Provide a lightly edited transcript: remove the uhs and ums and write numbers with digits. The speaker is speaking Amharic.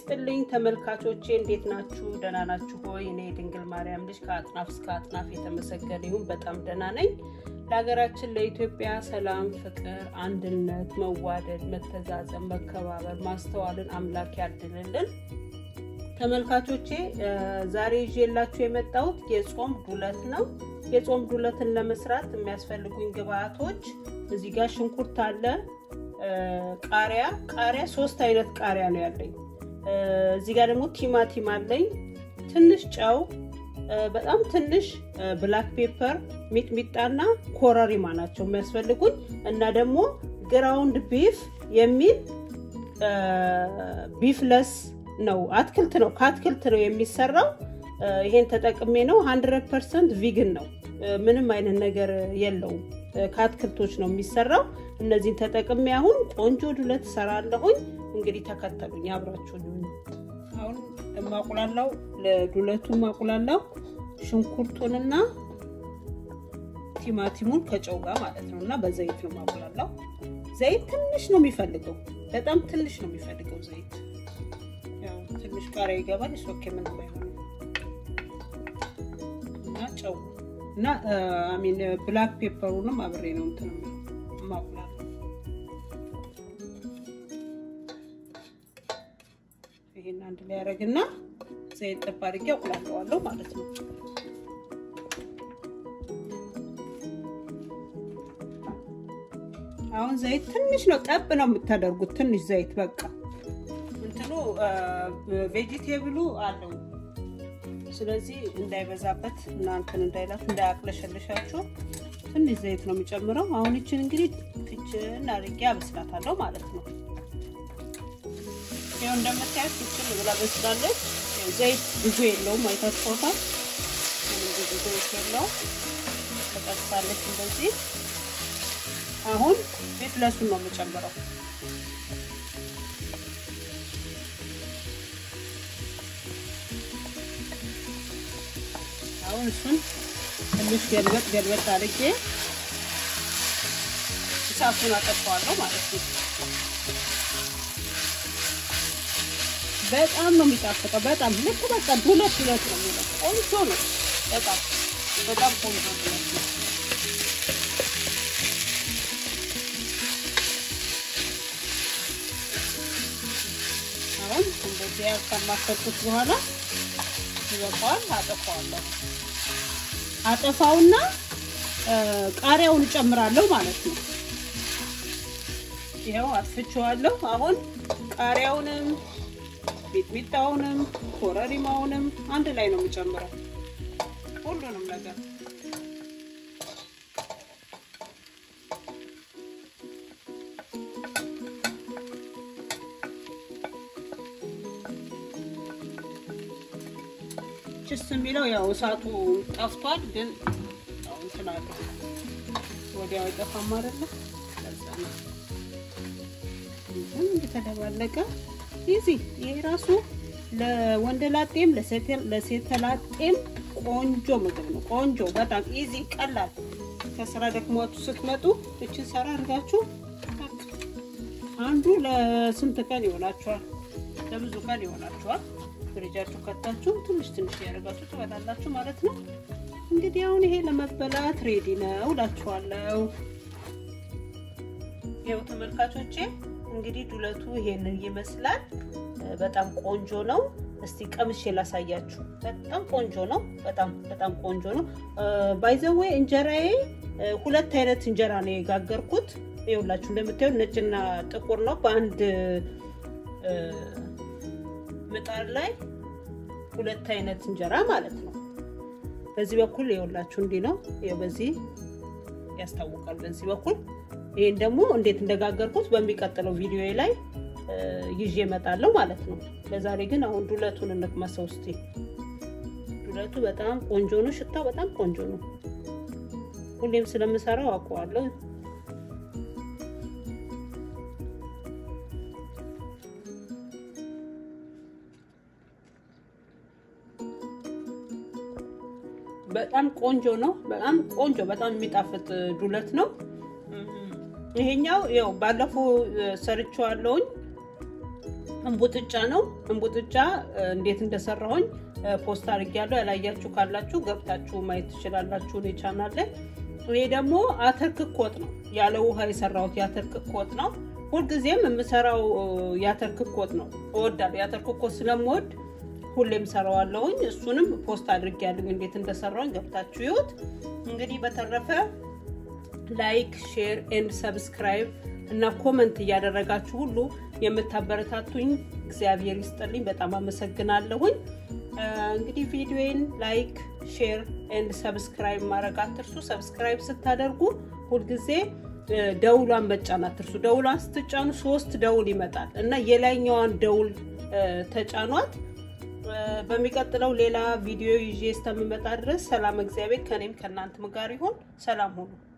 ይስጥልኝ ተመልካቾቼ እንዴት ናችሁ ደህና ናችሁ ሆይ እኔ ድንግል ማርያም ልጅ ከአጥናፍ እስከ አጥናፍ የተመሰገነ ይሁን በጣም ደህና ነኝ ለሀገራችን ለኢትዮጵያ ሰላም ፍቅር አንድነት መዋደድ መተዛዘን መከባበር ማስተዋልን አምላክ ያድልልን ተመልካቾቼ ዛሬ ይዤላችሁ የመጣሁት የጾም ዱለት ነው የጾም ዱለትን ለመስራት የሚያስፈልጉኝ ግብአቶች እዚህ ጋር ሽንኩርት አለ ቃሪያ 3 አይነት ቃሪያ ነው ያለኝ እዚህ ጋር ደግሞ ቲማቲም አለኝ ትንሽ ጨው በጣም ትንሽ ብላክ ፔፐር ሚጥሚጣና ኮረሪማ ናቸው የሚያስፈልጉኝ እና ደግሞ ግራውንድ ቢፍ የሚል ቢፍለስ ነው አትክልት ነው ከአትክልት ነው የሚሰራው ይሄን ተጠቅሜ ነው 100% ቪገን ነው ምንም አይነት ነገር የለውም ከአትክልቶች ነው የሚሰራው እነዚህን ተጠቅሜ አሁን ቆንጆ ዱለት ሰራለሁኝ እንግዲህ ተከተሉኝ አብራችሁኝ አሁን ማቁላላው ለዱለቱ ማቁላላው ሽንኩርቱንና ቲማቲሙን ከጨው ጋር ማለት ነውና በዘይት ነው ማቁላላው ዘይት ትንሽ ነው የሚፈልገው በጣም ትንሽ ነው የሚፈልገው ዘይት ያው ትንሽ ቃሪያ ይገባል ሶኬ ምንም አይሆንም እና ጨው እና አሚን ብላክ ፔፐሩንም አብሬ ነው እንትን ማቁላላው ይሄን አንድ ላይ ያረግና ዘይት ተባርጌ አቁላላዋለሁ ማለት ነው አሁን ዘይት ትንሽ ነው ጠብ ነው የምታደርጉት ትንሽ ዘይት በቃ እንትኑ ቬጂቴብሉ አለው ስለዚህ እንዳይበዛበት እና እንትን እንዳይላት እንዳያቅለሽልሻችሁ ትንሽ ዘይት ነው የሚጨምረው አሁን እቺን እንግዲህ ክችን አርጌ አበስላታለሁ ማለት ነው ያው እንደምታዩት ክችን ብላ በስላለች ዘይት ብዙ የለውም አይታችሁታል ብዙ የለው ተቀጥታለች እንደዚህ አሁን ቢፍለሱን ነው የምጨምረው አሁን እሱን ትንሽ ገልበጥ አድርጌ እሳቱን አጠፋዋለሁ ማለት ነው በጣም ነው የሚጣፍጠው በጣም ልክ በቃ ዱለት ነው የሚለው ቆንጆ ነው በጣም ቆንጆ ነው አሁን እንደዚህ ያከማከቱት በኋላ ይበቃዋል አጠፋውና ቃሪያውን ጨምራለሁ ማለት ነው ይሄው አጥፍቼዋለሁ አሁን ቃሪያውንም ሚጥሚጣውንም ኮረሪማውንም አንድ ላይ ነው የምጨምረው ሁሉንም ነገር ጭስ የሚለው ያው እሳቱ ጠፍቷል ግን አሁን ተናለ ወዲያው አይጠፋም አይደለ ለዛና እንዴ ተደባለቀ ኢዚ ይሄ ራሱ ለወንደላጤም ለሴተላጤም ቆንጆ ምግብ ነው ቆንጆ በጣም ኢዚ ቀላል ከስራ ደክሞአችሁ ስትመጡ እቺ ሰራ አርጋችሁ አንዱ ለስንት ቀን ይሆናችኋል ለብዙ ቀን ይሆናችኋል ፍሪጃችሁ ከተታችሁ ትንሽ ያረጋችሁ ትበላላችሁ ማለት ነው እንግዲህ አሁን ይሄ ለመበላት ሬዲ ነው ላችኋለሁ ይሄው ተመልካቾቼ እንግዲህ ዱለቱ ይሄንን ይመስላል በጣም ቆንጆ ነው እስቲ ቀምሼ ላሳያችሁ በጣም ቆንጆ ነው በጣም ቆንጆ ነው ባይ ዘ ዌይ እንጀራዬ ሁለት አይነት እንጀራ ነው የጋገርኩት ይኸውላችሁ እንደምታዩት ነጭና ጥቁር ነው በአንድ ምጣድ ላይ ሁለት አይነት እንጀራ ማለት ነው በዚህ በኩል ይኸውላችሁ እንዴ ነው ይሄው በዚህ ያስታውቃል በዚህ በኩል ይሄን ደግሞ እንዴት እንደጋገርኩት በሚቀጥለው ቪዲዮ ላይ ይዤ እመጣለሁ ማለት ነው ለዛሬ ግን አሁን ዱለቱን እንቅመሰው እስቲ ዱለቱ በጣም ቆንጆ ነው ሽታው በጣም ቆንጆ ነው ሁሌም ስለምሰራው አውቀዋለሁ በጣም ቆንጆ ነው በጣም የሚጣፍጥ ዱለት ነው ይሄኛው ያው ባለፈው ሰርቻለሁኝ እንቡጥጫ ነው። እንቡጥጫ እንዴት እንደሰራሁኝ ፖስት አድርጌያለሁ። ያላያችሁ ካላችሁ ገብታችሁ ማየት ትችላላችሁ እኔ ቻናል ላይ። ይሄ ደግሞ አተር ክኮት ነው። ያለ ውሃ የሰራሁት የአተር ክኮት ነው። ሁልጊዜም የምሰራው የአተር ክኮት ነው። እወዳለሁ። የአተር ክኮት ስለምወድ ሁሌም ሰራዋለሁኝ። እሱንም ፖስት አድርጌያለሁ እንዴት እንደሰራሁኝ ገብታችሁ ይሁት። እንግዲህ በተረፈ ላይክ ሼር ኤንድ ሰብስክራይብ እና ኮሜንት እያደረጋችሁ ሁሉ የምታበረታቱኝ እግዚአብሔር ይስጥልኝ። በጣም አመሰግናለሁኝ። እንግዲህ ቪዲዮን ላይክ ሼር ኤንድ ሰብስክራይብ ማድረግ አትርሱ። ሰብስክራይብ ስታደርጉ ሁሉ ጊዜ ደውሏን መጫን አትርሱ። ደውሏን ስትጫኑ 3 ደውል ይመጣል እና የላይኛዋን ደውል ተጫኗት። በሚቀጥለው ሌላ ቪዲዮ ይዤ እስከምመጣ ድረስ ሰላም እግዚአብሔር ከኔም ከናንተም ጋር ይሁን። ሰላም ሁኑ።